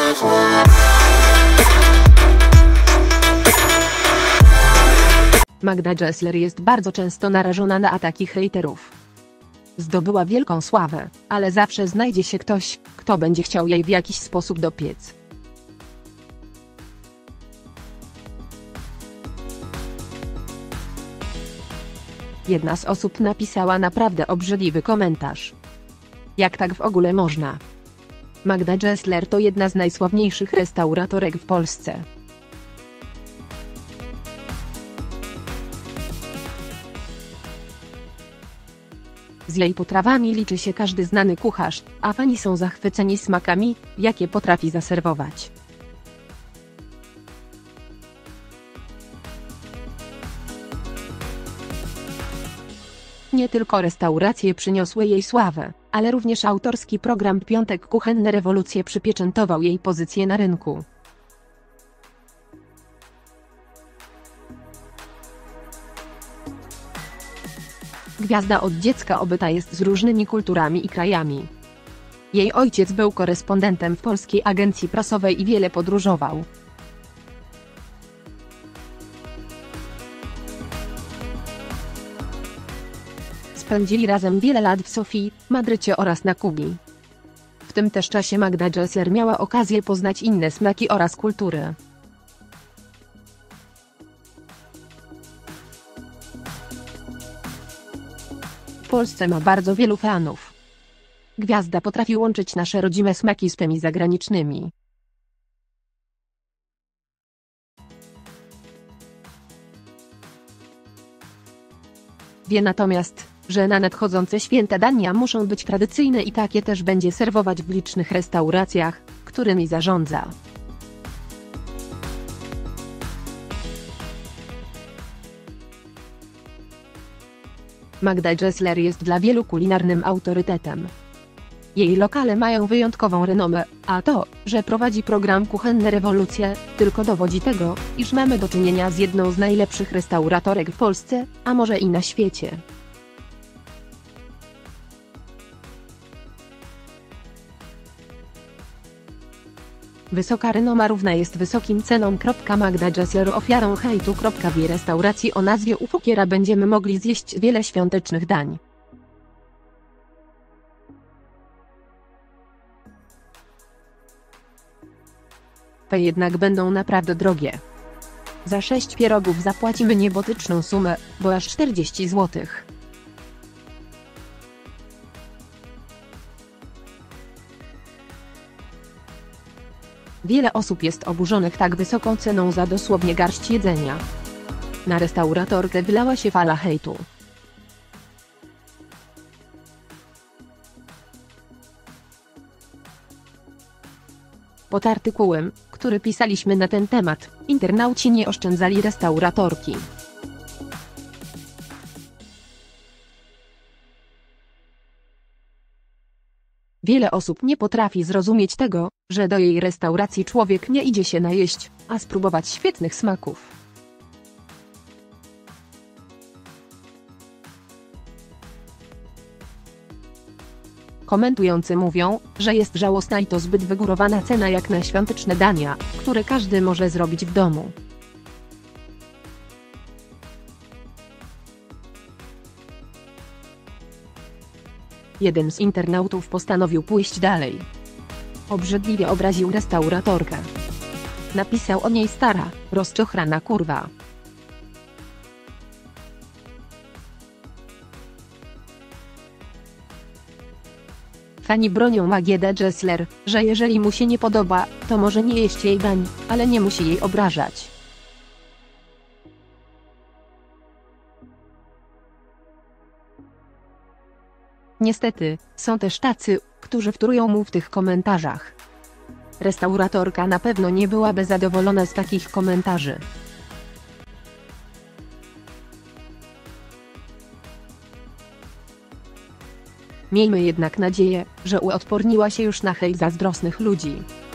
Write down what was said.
Magda Gessler jest bardzo często narażona na ataki hejterów. Zdobyła wielką sławę, ale zawsze znajdzie się ktoś, kto będzie chciał jej w jakiś sposób dopiec. Jedna z osób napisała naprawdę obrzydliwy komentarz. Jak tak w ogóle można? Magda Gessler to jedna z najsławniejszych restauratorek w Polsce. Z jej potrawami liczy się każdy znany kucharz, a fani są zachwyceni smakami, jakie potrafi zaserwować. Nie tylko restauracje przyniosły jej sławę, ale również autorski program Piątek Kuchenne Rewolucje przypieczętował jej pozycję na rynku. Gwiazda od dziecka obyta jest z różnymi kulturami i krajami. Jej ojciec był korespondentem w polskiej agencji prasowej i wiele podróżował. Spędzili razem wiele lat w Sofii, Madrycie oraz na Kubie. W tym też czasie Magda Gessler miała okazję poznać inne smaki oraz kultury. W Polsce ma bardzo wielu fanów. Gwiazda potrafi łączyć nasze rodzime smaki z tymi zagranicznymi. Wie natomiast, że na nadchodzące święta dania muszą być tradycyjne i takie też będzie serwować w licznych restauracjach, którymi zarządza. Magda Gessler jest dla wielu kulinarnym autorytetem. Jej lokale mają wyjątkową renomę, a to, że prowadzi program Kuchenne Rewolucje, tylko dowodzi tego, iż mamy do czynienia z jedną z najlepszych restauratorek w Polsce, a może i na świecie. Wysoka renoma równa jest wysokim cenom. Magda Gessler ofiarą hejtu. W restauracji o nazwie U Fokiera będziemy mogli zjeść wiele świątecznych dań. Te jednak będą naprawdę drogie. Za 6 pierogów zapłacimy niebotyczną sumę, bo aż 40 zł. Wiele osób jest oburzonych tak wysoką ceną za dosłownie garść jedzenia. Na restauratorkę wylała się fala hejtu. Pod artykułem, który pisaliśmy na ten temat, internauci nie oszczędzali restauratorki. Wiele osób nie potrafi zrozumieć tego, że do jej restauracji człowiek nie idzie się najeść, a spróbować świetnych smaków. Komentujący mówią, że jest żałosna i to zbyt wygórowana cena jak na świąteczne dania, które każdy może zrobić w domu. Jeden z internautów postanowił pójść dalej. Obrzydliwie obraził restauratorkę. Napisał o niej: stara, rozczochrana kurwa. Fani bronią Magdę Gessler, że jeżeli mu się nie podoba, to może nie jeść jej dań, ale nie musi jej obrażać. Niestety, są też tacy, którzy wtórują mu w tych komentarzach. Restauratorka na pewno nie byłaby zadowolona z takich komentarzy. Miejmy jednak nadzieję, że uodporniła się już na hejt zazdrosnych ludzi.